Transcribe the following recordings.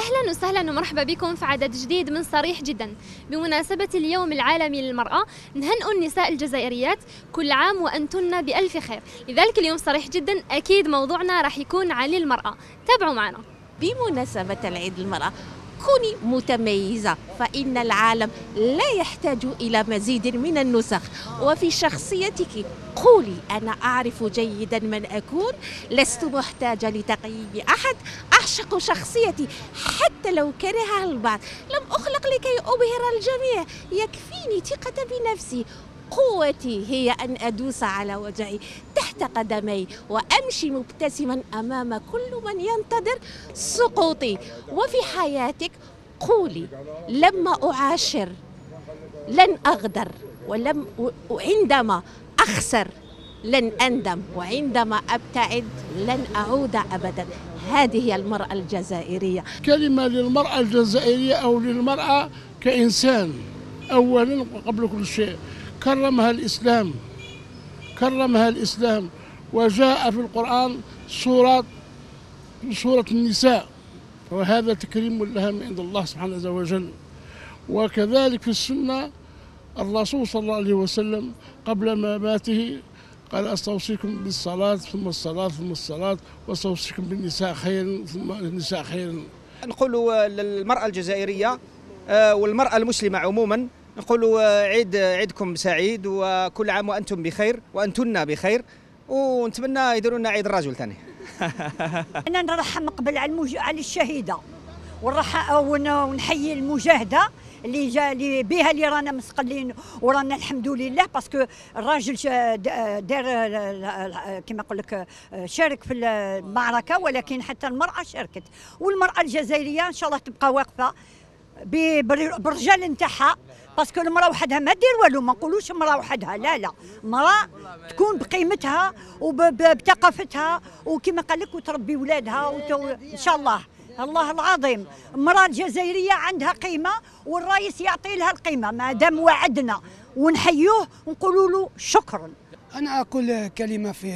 أهلا وسهلا ومرحبا بكم في عدد جديد من صريح جدا. بمناسبة اليوم العالمي للمرأة نهنئ النساء الجزائريات كل عام وأنتن بألف خير. لذلك اليوم صريح جدا أكيد موضوعنا راح يكون عن المرأة. تابعوا معنا. بمناسبة العيد المرأة كوني متميزة، فإن العالم لا يحتاج إلى مزيد من النسخ. وفي شخصيتك قولي أنا أعرف جيدا من أكون، لست محتاجة لتقييم أحد، أعشق شخصيتي حتى لو كرهها البعض، لم أخلق لكي أبهر الجميع، يكفيني ثقة بنفسي. قوتي هي أن أدوس على وجهي تحت قدمي وأمشي مبتسما أمام كل من ينتظر سقوطي. وفي حياتك قولي لما أعاشر لن أغدر، وعندما أخسر لن أندم، وعندما أبتعد لن أعود أبدا. هذه هي المرأة الجزائرية. كلمة للمرأة الجزائرية أو للمرأة كإنسان أولا وقبل كل شيء. كرمها الإسلام وجاء في القرآن سورة النساء، وهذا تكريم لها من عند الله سبحانه عز وجل. وكذلك في السنة الرسول صلى الله عليه وسلم قبل مماته قال أستوصيكم بالصلاة ثم الصلاة ثم الصلاة، واستوصيكم بالنساء خيرا ثم النساء خيرا. نقول للمرأة الجزائرية والمرأة المسلمة عموما، نقولوا عيدكم سعيد وكل عام وأنتم بخير وأنتن بخير، ونتمنى يديروا لنا عيد الرجل ثاني. أنا نرحم قبل على الشهيدة ونحيي المجاهدة اللي بها اللي رانا مستقلين ورانا الحمد لله، باسكو الراجل دار كما نقول لك شارك في المعركة، ولكن حتى المرأة شاركت، والمرأة الجزائرية إن شاء الله تبقى واقفة بالرجال نتاعها، باسكو المراه وحدها ما دير والو، ما نقولوش المراه وحدها، لا المراه تكون بقيمتها وبثقافتها وكما قال لك وتربي ولادها ان شاء الله. الله العظيم المراه الجزائريه عندها قيمه، والرئيس يعطي لها القيمه ما دام وعدنا، ونحيوه ونقولوا له شكرا. انا اقول كلمه في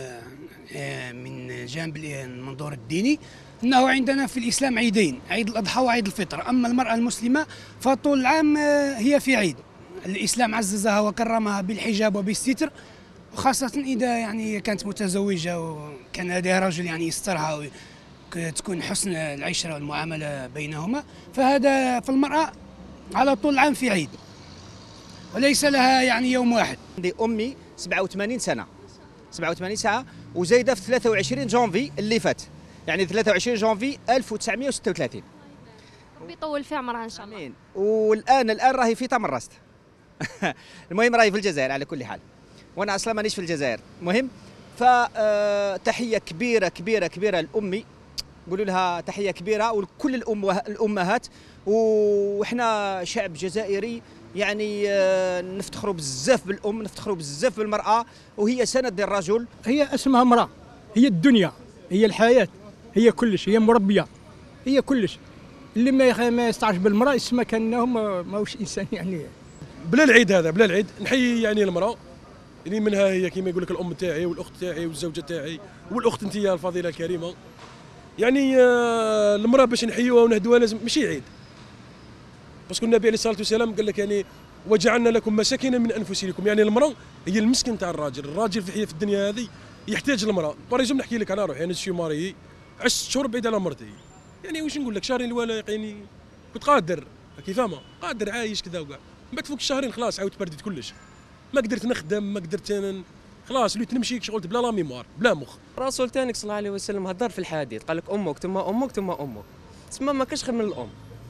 من جانب المنظور الديني، أنه عندنا في الإسلام عيدين، عيد الأضحى وعيد الفطر. أما المرأة المسلمة فطول العام هي في عيد. الإسلام عززها وكرمها بالحجاب وبالستر، وخاصة إذا يعني كانت متزوجة وكان هذا رجل يعني يسترها وتكون حسن العشرة والمعاملة بينهما، فهذا في المرأة على طول العام في عيد وليس لها يعني يوم واحد. عندي أمي 87 سنة وزايدة في 23 جانفي اللي فات، يعني 23 جانفي 1936. ربي يطول في عمرها ان شاء الله. امين. والان راهي في تمرست. المهم راهي في الجزائر على كل حال، وانا اصلا مانيش في الجزائر. المهم فتحيه كبيره كبيره كبيره لامي، نقولوا لها تحيه كبيره، ولكل الامهات. وإحنا شعب جزائري يعني نفتخروا بزاف بالام، نفتخروا بزاف بالمراه، وهي سند للرجل. هي اسمها امراه، هي الدنيا، هي الحياه، هي كلش، هي مربيه، هي كلش. اللي ما يستعرش بالمراه يسمى كانه ماهوش انسان يعني. بلا العيد هذا، بلا العيد نحيي يعني المراه اللي منها هي كما يقول لك الام تاعي والاخت تاعي والزوجه تاعي والاخت انت يا الفضيله الكريمه. يعني المراه باش نحيوها ونهدوها لازم ماشي عيد، باسكو النبي عليه الصلاه والسلام قال لك يعني وجعلنا لكم مساكن من انفسكم. يعني المراه هي المسكن تاع الراجل في الدنيا هذه يحتاج المراه. باريزوم نحكي لك انا روحي، انا سي ماري عشت شهور بعيد على مرتي، يعني واش نقول لك شهرين الاولى يعني كنت قادر كي فاهمه، قادر عايش كذا وكاع. من بعد فوق الشهرين خلاص عاودت برديت كلش، ما قدرت نخدم، ما قدرت خلاص وليت نمشي شغلت بلا لا ميموار بلا مخ. الرسول تانيك صلى الله عليه وسلم هدر في الحديث، قال لك امك ثم امك ثم امك، تسمى ما كاش خير من الام.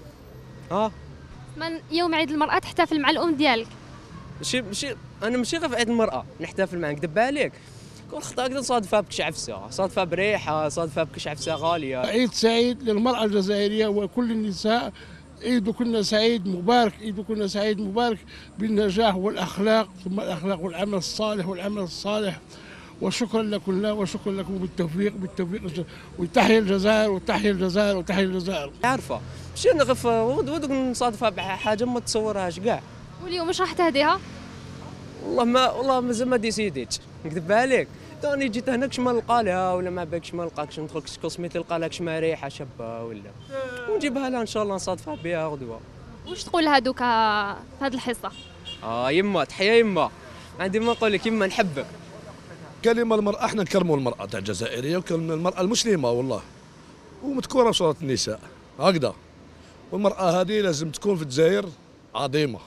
من يوم عيد المرأة تحتفل مع الام ديالك؟ ماشي انا ماشي غير في عيد المرأة نحتفل معاك، نكذب عليك. كون خطا هكذا صادفها بكش عفسه، صادفها بريحه، صادفها بكش عفسه غاليه. عيد سعيد للمرأة الجزائرية وكل النساء، عيدكن سعيد مبارك، عيدكن سعيد مبارك بالنجاح والأخلاق، ثم الأخلاق والعمل الصالح وشكرا لكم وشكرا لكم بالتوفيق وتحيا الجزائر وتحيا الجزائر وتحيا الجزائر. عارفه ماشي انا غير ودك نصادفها بحاجه ما تصورهاش كاع. واليوم واش راح تهديها؟ والله مازال ما ديسيديتش، نكذب عليك. توني جيت هنا كش ما نلقى لها ولا ما باكش ما نلقاكش، ندخل كوسميتي نلقى لها كش ما ريحه شابه ولا ونجيبها لها ان شاء الله نصادفها بها غدوه. واش تقول هادوك في هاد الحصه؟ يما تحيه يما، عندي ما نقول لك يما نحبك. كلمة المرأة، احنا نكرموا المرأة تاع الجزائرية وكلمة المرأة المسلمة والله، ومذكورة في سورة النساء هكذا. والمرأة هذه لازم تكون في الجزائر عظيمة.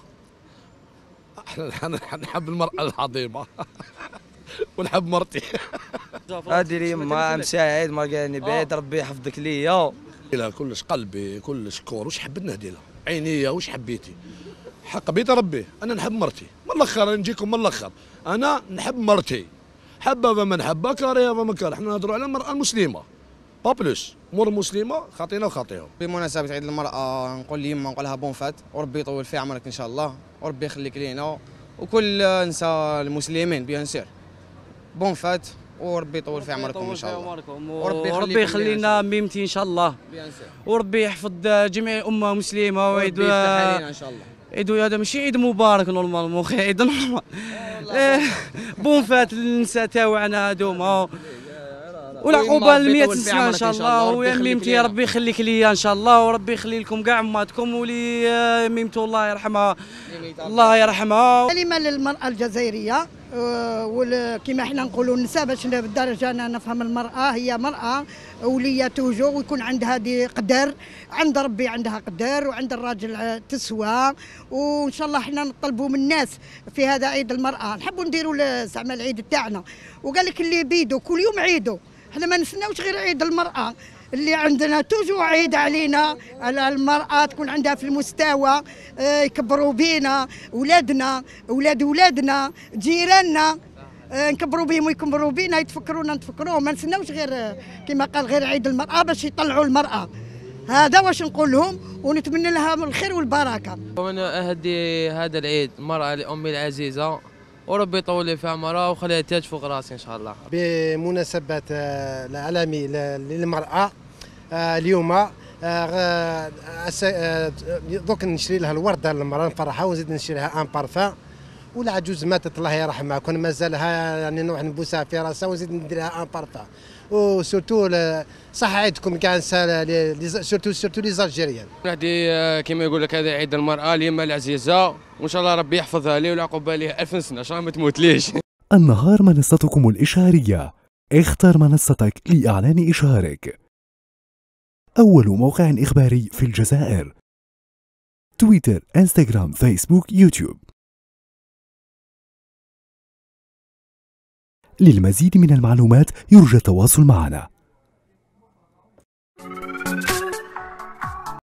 احنا نحب المرأة العظيمة ونحب مرتي. هادي يما مساعد ما قالني بعيد، ربي يحفظك ليا. لها كلش قلبي كلش كور، واش حبيت نهدي لها عينيا، واش حبيتي حق بيت ربي. انا نحب مرتي من الاخر، نجيكم من الاخر، انا نحب مرتي، حبها فما نحبها، كارهها فما كاره. احنا نهضروا على المرأة المسلمة با بلوس، مور مسلمة خاطينا وخاطيهم. بمناسبة عيد المرأة نقول ليما نقول لها بون فات، وربي يطول في عمرك ان شاء الله، وربي يخليك لينا وكل نساء المسلمين بيان سير. بون فات وربي يطول في عمركم ان شاء الله، وربي يخلينا ميمتي ان شاء الله، وربي يحفظ جميع الامه المسلمه وعيد ان شاء الله. عيد هذا ماشي عيد مبارك نورمالمون، عيد نورمال. بون فات للنساء تاوعنا هذوما، والعقوبه ل100 سنه ان شاء الله. ويا ميمتي يا ربي يخليك ليا ان شاء الله، وربي يخلي لكم كاع اماتكم، ولي ميمتو الله يرحمها الله يرحمها. كلمه للمراه الجزائريه، كما احنا نقولوا النساء باش بالدرجه انا نفهم المراه هي مراه ولية توجو، ويكون عندها دي قدر عند ربي، عندها قدر وعند الراجل تسوى. وان شاء الله احنا نطلبوا من الناس في هذا عيد المراه، نحبوا نديروا زعما العيد تاعنا. وقال لك اللي بيدو كل يوم عيدو، احنا ما نستناوش غير عيد المراه اللي عندنا توجو عيد علينا، على المرأة تكون عندها في المستوى، يكبروا بينا ولادنا ولادنا جيراننا، نكبروا بهم ويكبروا بينا، يتفكرونا نتفكروهم. ما نستناوش غير كما قال غير عيد المرأة باش يطلعوا المرأة. هذا واش نقول لهم، ونتمنى لها الخير والبركة. وانا اهدي هذا العيد المرأة لأمي العزيزة، وربي يطول لي في عمرها وخليها تاج فوق راسي ان شاء الله. بمناسبة العالمي للمرأة اليوم، دوك نشري لها الوردة للمرأة نفرحها، ونزيد نشري لها ان بارفان. والعجوز ماتت الله يرحمها، كون مازالها يعني نروح نبوسها في راسها ونزيد ندير لها ان بارفان. وسورتو صح عيدكم كاع سورتو لي زالجيريان. هذه كما يقول لك هذا عيد المرأة اليوم العزيزة، وان شاء الله ربي يحفظها لي والعقوبة ليها 1000 سنة ان شاء الله ما تموتليش. النهار منصتكم الإشعارية، اختر منصتك لإعلان إشعارك. أول موقع إخباري في الجزائر، تويتر، انستغرام، فيسبوك، يوتيوب. للمزيد من المعلومات يرجى التواصل معنا.